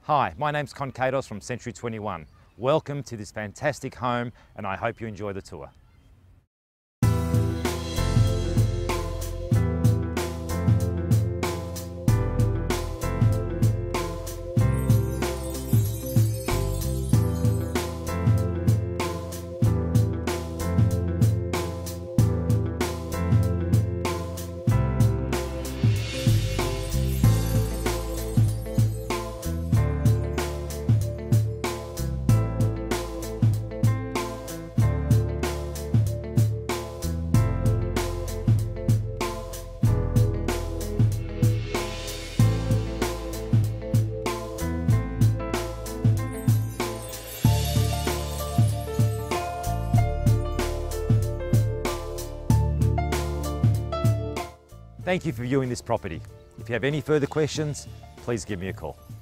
Hi, my name's Katos from Century 21. Welcome to this fantastic home, and I hope you enjoy the tour. Thank you for viewing this property. If you have any further questions, please give me a call.